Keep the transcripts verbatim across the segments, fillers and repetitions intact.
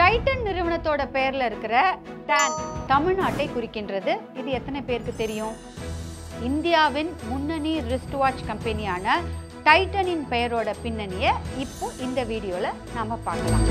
Titan நிறுவனத்தோட பெயர்ல இருக்கிற டான் தமிழ்நாட்டை குறிக்கின்றது. இது எத்தனை பேருக்கு தெரியும்? இந்தியாவின் முன்னணி ரிஸ்ட் வாட்ச் கம்பெனியான டைட்டனின் பெயரோட பின்னணியை இப்போ இந்த வீடியோல நாம பார்க்கலாம்.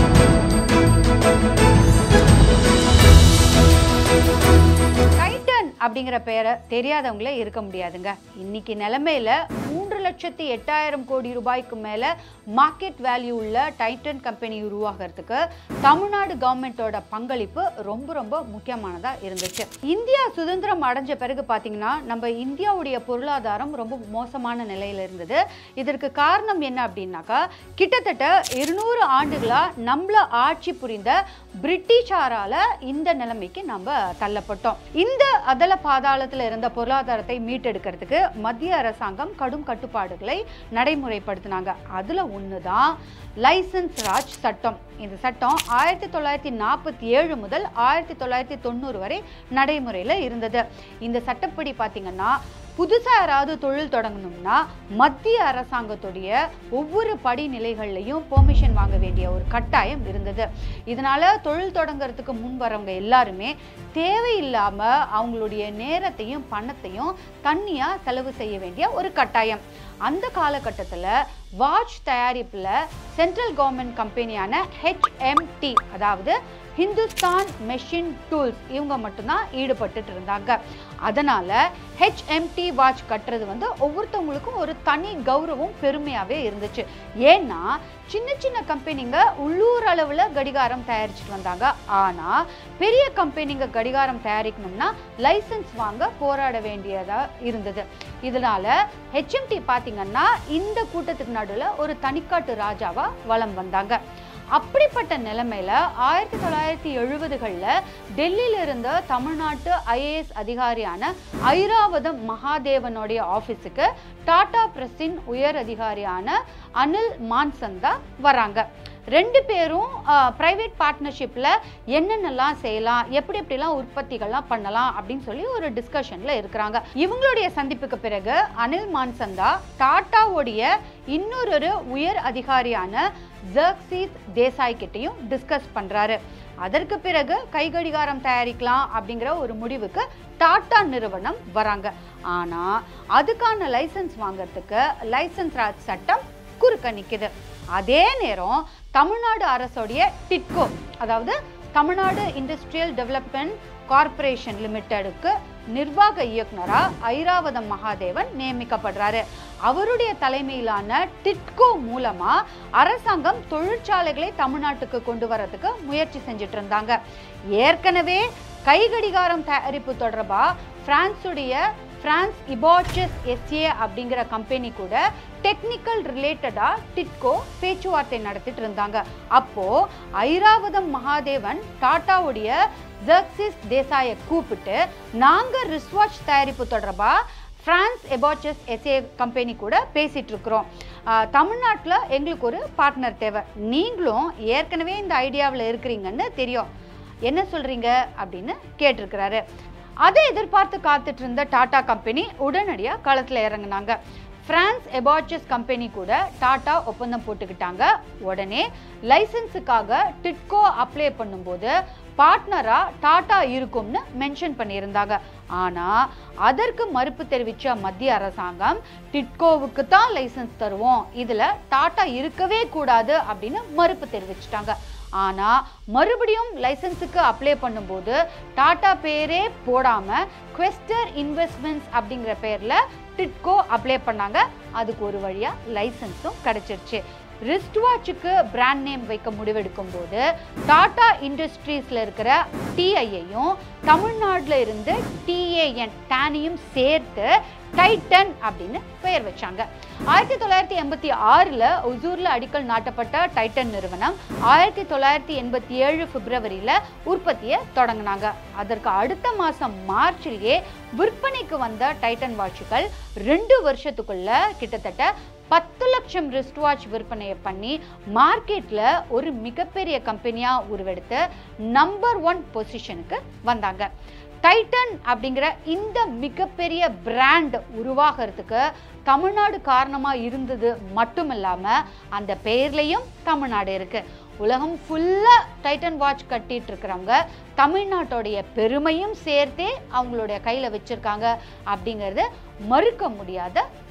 டைட்டன் அப்படிங்கிற பெயரை தெரியாதவங்களே இருக்க முடியாதுங்க. இன்னைக்கு நிலைமையில மூன்று லட்சத்தி எட்டாயிரம் கோடி ரூபாய்க்கு மேல மார்க்கெட் வேல்யூ உள்ள டைட்டன் கம்பெனி உருவாகிறதுக்கு தமிழ்நாடு கவர்மெண்டோட பங்களிப்பு ரொம்ப ரொம்ப முக்கியமானதா இருந்துச்சு. இந்தியா சுதந்திரம் அடைஞ்ச பிறகு பாத்தீங்கன்னா நம்ம இந்தியாவுடைய பொருளாதாரம் ரொம்ப மோசமான நிலையில இருந்தது. இதற்கு காரணம் என்ன அப்படின்னாக்கா, கிட்டத்தட்ட இருநூறு ஆண்டுகளா நம்மள ஆட்சி புரிந்த பிரிட்டிஷாரால இந்த நிலைமைக்கு நம்ம தள்ளப்பட்டோம். இந்த அதல பாதாளத்தில் இருந்த பொருளாதாரத்தை மீட்டெடுக்கிறதுக்கு மத்திய அரசாங்கம் கடும் கட்டுப்பாடுகளை நடைமுறைப்படுத்தினாங்க. அதுல ஒண்ணுதான் லைசன்ஸ் ராஜ் சட்டம். இந்த சட்டம் ஆயிரத்தி தொள்ளாயிரத்தி நாற்பத்தி ஏழு முதல் ஆயிரத்தி தொள்ளாயிரத்தி தொண்ணூறு வரை நடைமுறையில இருந்தது. இந்த சட்டப்படி பாத்தீங்கன்னா, புதுசா யாராவது தொழில் தொடங்கணும்னா மத்திய அரசாங்கத்துடைய ஒவ்வொரு படிநிலைகள்லையும் பெர்மிஷன் வாங்க வேண்டிய ஒரு கட்டாயம் இருந்தது. இதனால தொழில் தொடங்குறதுக்கு முன் வரவங்க எல்லாருமே தேவையில்லாம அவங்களுடைய நேரத்தையும் பணத்தையும் தண்ணியா செலவு செய்ய வேண்டிய ஒரு கட்டாயம். அந்த காலகட்டத்தில் வாட்ச் தயாரிப்புல சென்ட்ரல் கவர்மெண்ட் கம்பெனியான ஹெச் எம் டி, அதாவது ஹிந்துஸ்தான் மெஷின் டூல்ஸ், இவங்க மட்டும்தான் ஈடுபட்டு இருந்தாங்க. அதனால ஹெச் எம் டி வாட்ச் கட்டுறது வந்து ஒவ்வொருத்தவங்களுக்கும் ஒரு தனி கௌரவம் பெருமையாவே இருந்துச்சு. ஏன்னா சின்ன சின்ன கம்பெனிங்க உள்ளூர் அளவுல கடிகாரம் தயாரிச்சுட்டு வந்தாங்க. ஆனா பெரிய கம்பெனிங்க கடிகாரம் தயாரிக்கணும்னா லைசன்ஸ் வாங்க போராட வேண்டியதா இருந்தது. இதனால ஹெச் எம் டி பாத்தீங்கன்னா இந்த கூட்டத்துக்கு நடுவில் ஒரு தனிக்காட்டு ராஜாவா வலம் வந்தாங்க. அப்படிப்பட்ட நிலைமையில ஆயிரத்தி தொள்ளாயிரத்தி எழுபதுகள்ல டெல்லியில இருந்த தமிழ்நாட்டு ஐ ஏ எஸ் அதிகாரியான ஐராவதம் மகாதேவனுடைய ஆபீஸுக்கு டாடா பிரஸின் உயர் அதிகாரியான அனில் மான்சந்தா வராங்க. ரெண்டு பேரும் பிரைவேட் பார்ட்னர்ஷிப்ல என்னென்னலாம் செய்யலாம், எப்படி எப்படிலாம் உற்பத்திகள்லாம் பண்ணலாம் அப்படின்னு சொல்லி ஒரு டிஸ்கஷன்ல இருக்கிறாங்க. இவங்களுடைய சந்திப்புக்கு பிறகு அனில் மான்சந்தா டாட்டாவுடைய இன்னொரு உயர் அதிகாரியான ஜர்க்சீஸ் தேசாய் கிட்டையும் டிஸ்கஸ் பண்றாரு. அதற்கு பிறகு கைகடிகாரம் தயாரிக்கலாம் அப்படிங்கிற ஒரு முடிவுக்கு டாடா நிறுவனம் வராங்க. ஆனா அதுக்கான லைசன்ஸ் வாங்கறதுக்கு லைசன்ஸ் ராஜ் சட்டம் குறுக்க நிக்குது. அதே நேரம் தமிழ்நாடு அரசுடைய டிட்கோ, அதாவது தமிழ்நாடு இண்டஸ்ட்ரியல் டெவலப்மெண்ட் கார்பரேஷன் லிமிடெடுக்கு நிர்வாக இயக்குனரா ஐராவதம் மகாதேவன் நியமிக்கப்படுறாரு. அவருடைய தலைமையிலான டிட்கோ மூலமா அரசாங்கம் தொழிற்சாலைகளை தமிழ்நாட்டுக்கு கொண்டு வரதுக்கு முயற்சி செஞ்சுட்டு இருந்தாங்க. ஏற்கனவே கைகடிகாரம் தயாரிப்பு தொடர்பா பிரான்சுடைய பிரான்ஸ் இபாச்சஸ் எஸ்ஏ அப்படிங்கிற கம்பெனி கூட டெக்னிக்கல் ரிலேட்டடா டிட்கோ பேச்சுவார்த்தை நடத்திட்டு இருந்தாங்க. அப்போ ஐராவதம் மகாதேவன் டாட்டாவுடைய ஜர்க்சீஸ் தேசாயை கூப்பிட்டு, நாங்க ரிஸ்ட் வாட்ச் தயாரிப்பு தொடர்பா பிரான்ஸ் எபாச்சஸ் எஸ்ஏ கம்பெனி கூட பேசிட்டு இருக்கிறோம். தமிழ்நாட்டில் எங்களுக்கு ஒரு பார்ட்னர் தேவை. நீங்களும் ஏற்கனவே இந்த ஐடியாவில் இருக்கிறீங்கன்னு தெரியும், என்ன சொல்றீங்க அப்படின்னு கேட்டிருக்கிறாரு. அதை எதிர்பார்த்து காத்துட்டு இருந்த டாடா கம்பெனி உடனடியாக களத்தில் இறங்கினாங்க. பிரான்ஸ் எபாச்சஸ் கம்பெனி கூட டாடா ஒப்பந்தம் போட்டுக்கிட்டாங்க. உடனே லைசன்ஸுக்காக டிட்கோ அப்ளை பண்ணும்போது பார்ட்னரா டாடா இருக்கும்னு மென்ஷன் பண்ணியிருந்தாங்க. ஆனா அதற்கு மறுப்பு தெரிவித்த மத்திய அரசாங்கம் டிட்கோவுக்கு தான் லைசன்ஸ் தருவோம், இதுல டாடா இருக்கவே கூடாது அப்படின்னு மறுப்பு தெரிவிச்சிட்டாங்க. ஆனா மறுபடியும் லைசன்ஸுக்கு அப்ளை பண்ணும்போது டாடா பேரே போடாம குவெஸ்டர் இன்வெஸ்ட்மெண்ட்ஸ் அப்படிங்கிற பேர்ல டிட்கோ அப்ளை பண்ணாங்க. அதுக்கு ஒரு வழியா லைசன்ஸும் கிடைச்சிருச்சு. ரிஸ்ட் வாட்சுக்கு பிராண்ட் நேம் வைக்க முடிவெடுக்கும் போது டாடா இண்டஸ்ட்ரீஸ்ல இருக்கிற டிஐயையும் தமிழ்நாட்டில் இருந்து டிஏஎன் டானையும் சேர்த்து டைட்டன் அப்படின்னு பெயர் வச்சாங்க. ஆயிரத்தி தொள்ளாயிரத்தி எண்பத்தி ஆறுல ஒசூர்ல அடிக்கல் நாட்டப்பட்ட டைட்டன் நிறுவனம் ஆயிரத்தி தொள்ளாயிரத்தி எண்பத்தி ஏழு பிப்ரவரியில உற்பத்தியை தொடங்கினாங்க. அதற்கு அடுத்த மாசம் மார்ச்சிலேயே விற்பனைக்கு வந்த டைட்டன் வாட்சுகள் ரெண்டு வருஷத்துக்குள்ள கிட்டத்தட்ட பத்து லட்சம் ரிஸ்ட் வாட்ச் விற்பனையை பண்ணி மார்க்கெட்ல ஒரு மிகப்பெரிய கம்பெனியா உருவெடுத்து நம்பர் ஒன் பொசிஷனுக்கு வந்தாங்க. டைட்டன் அப்படிங்கிற இந்த மிகப்பெரிய பிராண்ட் உருவாகிறதுக்கு தமிழ்நாடு காரணமா இருந்தது மட்டுமில்லாம அந்த பெயர்லயும் தமிழ்நாடு இருக்கு. உலகம் ஃபுல்லாக டைட்டன் வாட்ச் கட்டிட்டு இருக்கிறவங்க தமிழ்நாட்டோடைய பெருமையும் சேர்த்தே அவங்களுடைய கையில் வச்சுருக்காங்க அப்படிங்கிறது மறுக்க முடியாத